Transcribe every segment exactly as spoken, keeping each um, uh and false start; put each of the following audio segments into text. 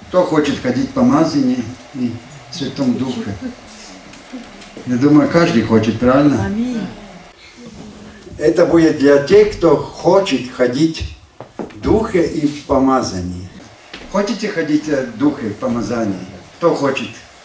Кто хочет ходить в помазании и в Святом Духе? Я думаю, каждый хочет, правильно? Аминь. Это будет для тех, кто хочет ходить в Духе и в помазании. Хотите ходить в Духе и в помазании? Кто хочет?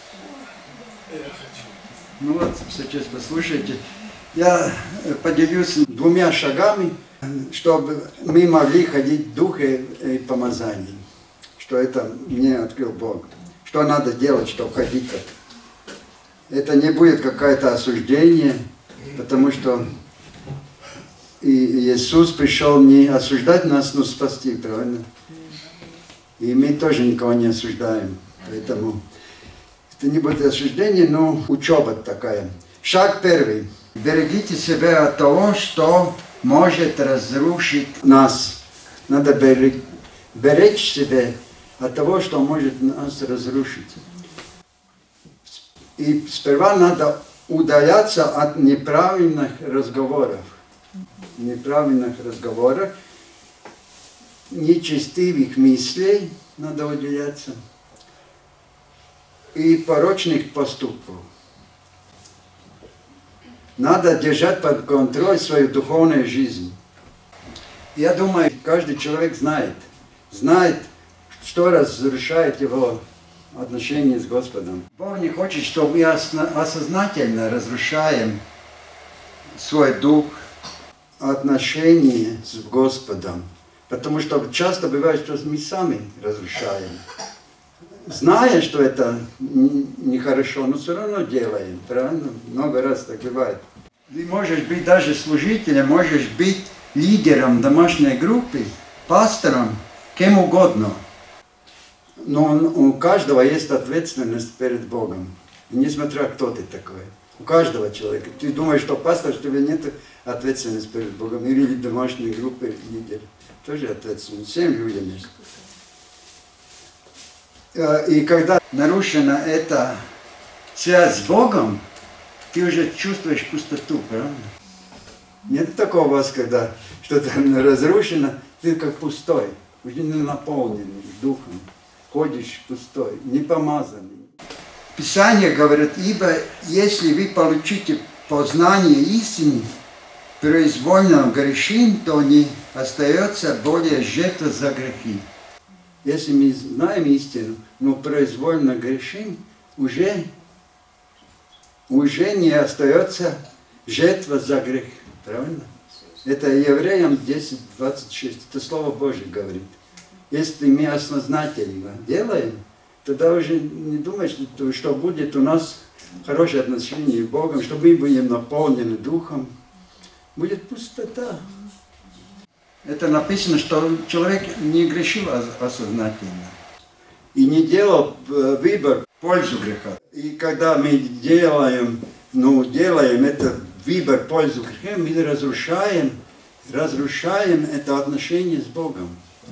Ну вот, сейчас послушайте. Я поделюсь двумя шагами, чтобы мы могли ходить в Духе и помазании. Что это мне открыл Бог. Что надо делать, чтобы ходить так. Это не будет какое-то осуждение, потому что и Иисус пришел не осуждать нас, но спасти, правильно? И мы тоже никого не осуждаем. Поэтому это не будет осуждение, но учеба такая. Шаг первый. Берегите себя от того, что может разрушить нас. Надо беречь, беречь себя от того, что может нас разрушить. И сперва надо удаляться от неправильных разговоров. Неправильных разговоров, нечестивых мыслей надо удаляться и порочных поступков. Надо держать под контролем свою духовную жизнь. Я думаю, каждый человек знает, знает, что разрушает его отношения с Господом. Бог не хочет, чтобы мы осознательно разрушаем свой дух, отношения с Господом. Потому что часто бывает, что мы сами разрушаем. Зная, что это нехорошо, но все равно делаем. Правильно? Много раз так бывает. Ты можешь быть даже служителем, можешь быть лидером домашней группы, пастором, кем угодно. Но у каждого есть ответственность перед Богом. Несмотря кто ты такой. У каждого человека. Ты думаешь, что пастор, что у тебя нет ответственности перед Богом. Или домашней группы лидер. Тоже ответственность. Всем людям есть. И когда нарушена эта связь с Богом, ты уже чувствуешь пустоту, правда? Нет такого у вас, когда что-то разрушено, ты как пустой, уже не наполненный духом. Ходишь пустой, не помазанный. Писание говорит, ибо если вы получите познание истины, произвольно грешим, то не остается более жертва за грехи. Если мы знаем истину, но произвольно грешим, уже, уже не остается жертва за грех. Правильно? Это Евреям десять двадцать шесть. Это Слово Божье говорит. Если мы осознательно делаем, тогда уже не думай, что, что будет у нас хорошее отношение с Богом, что мы будем наполнены Духом. Будет пустота. Это написано, что человек не грешил осознательно. И не делал выбор в пользу греха. И когда мы делаем, ну, делаем этот выбор в пользу греха, мы разрушаем, разрушаем это отношение с Богом.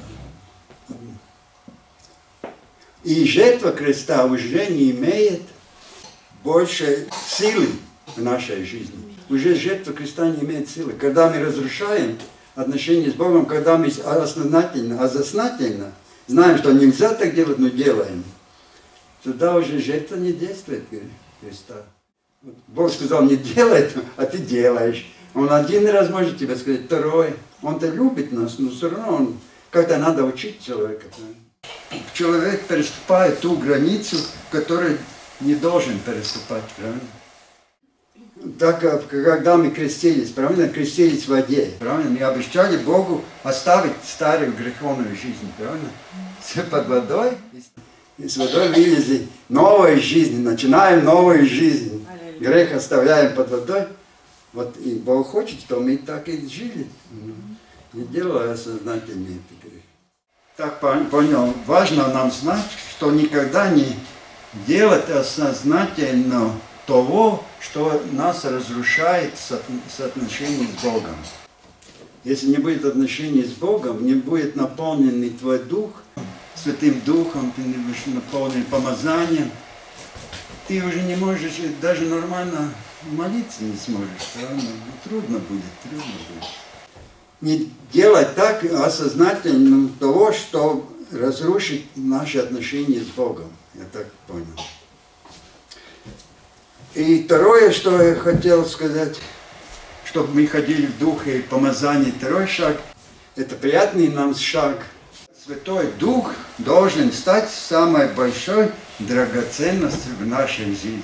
И жертва креста уже не имеет больше силы в нашей жизни. Уже жертва креста не имеет силы. Когда мы разрушаем отношения с Богом, когда мы осознательно, осознательно знаем, что нельзя так делать, но делаем, тогда уже жертва не действует креста. Бог сказал, не делай, а ты делаешь. Он один раз может тебе сказать, второй. Он-то любит нас, но все равно он, как-то надо учить человека. Человек переступает ту границу, которую не должен переступать, правильно? Так как когда мы крестились, правильно, крестились в воде, правильно, мы обещали Богу оставить старую греховную жизнь, правильно? Все под водой, и с водой вылезли новая жизнь, начинаем новую жизнь. Грех оставляем под водой. Вот и Бог хочет, чтобы мы так и жили, не делая сознательные грехи. Так понял, важно нам знать, что никогда не делать осознательно того, что нас разрушает соотношение с Богом. Если не будет отношения с Богом, не будет наполненный твой дух, Святым Духом, ты не будешь наполнен помазанием, ты уже не можешь, даже нормально молиться не сможешь, правильно? Ну, трудно будет, трудно будет. Не делать так осознательно того, что разрушить наши отношения с Богом. Я так понял. И второе, что я хотел сказать, чтобы мы ходили в Духе и помазании. Второй шаг, это приятный нам шаг. Святой Дух должен стать самой большой драгоценностью в нашей жизни.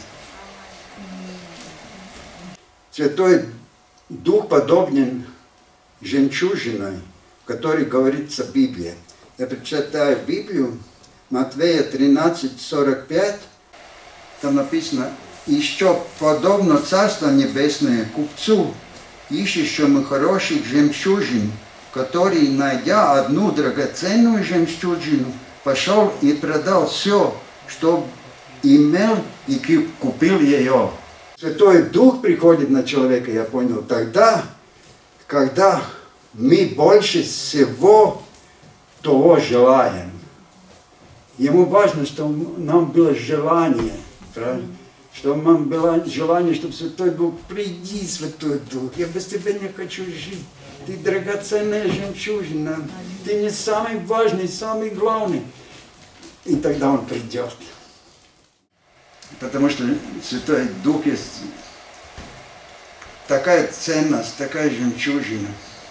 Святой Дух подобен жемчужиной, о которой говорится в Библии. Я прочитаю Библию, Матвея тринадцать сорок пять, там написано: «Еще подобно Царство Небесное купцу, ищущему хороших жемчужин, который, найдя одну драгоценную жемчужину, пошел и продал все, что имел, и купил ее». Святой Дух приходит на человека, я понял, тогда, когда мы больше всего того желаем. Ему важно, чтобы нам было желание, правильно? Чтобы нам было желание, чтобы Святой Дух, приди, Святой Дух, я без тебя не хочу жить. Ты драгоценная жемчужина, ты не самый важный, самый главный. И тогда Он придет. Потому что Святой Дух есть такая ценность, такая жемчужина,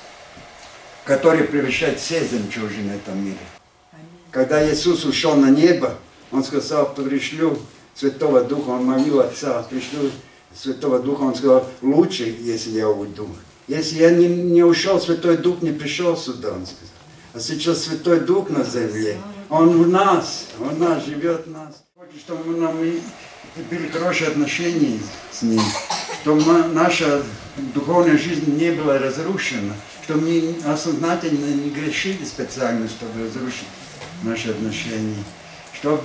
которая превышает все жемчужины в этом мире. Когда Иисус ушел на небо, Он сказал: пришлю Святого Духа. Он молил Отца: пришлю Святого Духа. Он сказал: лучше, если я уйду. Если я не, не ушел, Святой Дух не пришел сюда, Он сказал. А сейчас Святой Дух на земле. Он в нас, Он в нас, живет в нас. Хочет, чтобы нам были хорошие отношения с Ним, чтобы наша духовная жизнь не была разрушена, чтобы мы осознательно не грешили специально, чтобы разрушить наши отношения, чтобы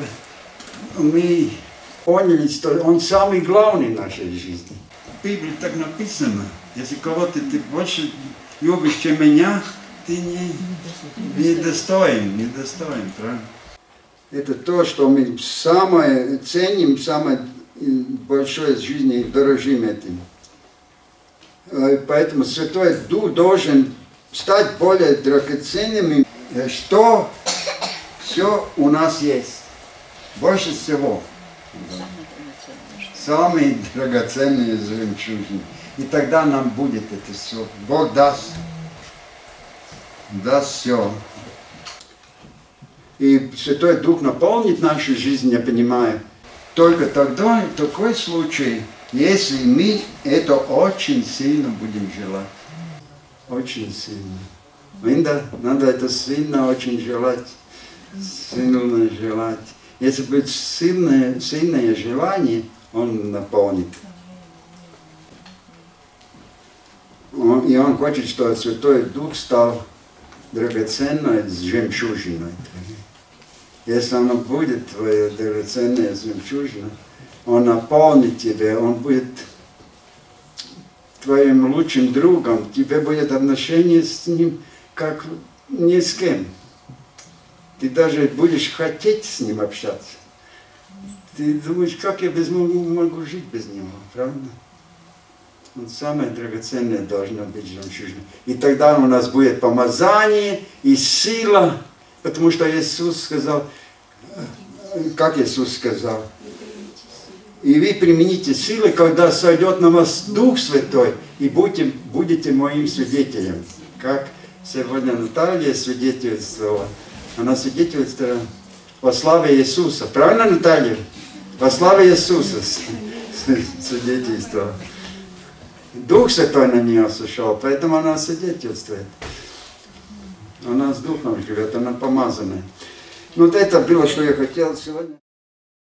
мы поняли, что Он самый главный в нашей жизни. В Библии так написано: если кого-то ты больше любишь, чем меня, ты не, не достоин, не достоин, правильно? Это то, что мы самое ценим, самое большое в жизни, и дорожим этим. Поэтому Святой Дух должен стать более драгоценным, что все у нас есть. Больше всего. Самые драгоценные жемчужины. И тогда нам будет это все. Бог даст. Даст все. И Святой Дух наполнит нашу жизнь, я понимаю. Только тогда, в такой случай, если мы это очень сильно будем желать. Очень сильно. Надо, надо это сильно очень желать. Сильно желать. Если будет сильное, сильное желание, Он наполнит. Он, и Он хочет, чтобы Святой Дух стал драгоценной жемчужиной. Если оно будет твоя драгоценная жемчужина, Он наполнит тебя, Он будет твоим лучшим другом, тебе будет отношение с Ним, как ни с кем. Ты даже будешь хотеть с Ним общаться. Ты думаешь, как я без могу, могу жить без Него, правда? Он самое драгоценное должно быть жемчужина. И тогда у нас будет помазание и сила, потому что Иисус сказал, как Иисус сказал, и вы примените силы, когда сойдет на вас Дух Святой, и будете, будете моим свидетелем. Как сегодня Наталья свидетельствовала. Она свидетельствовала во славе Иисуса. Правильно, Наталья? Во славе Иисуса свидетельствовала. Дух Святой на нее сошел, поэтому она свидетельствует. Она с Духом живет, она помазанная. Вот это было, что я хотел сегодня.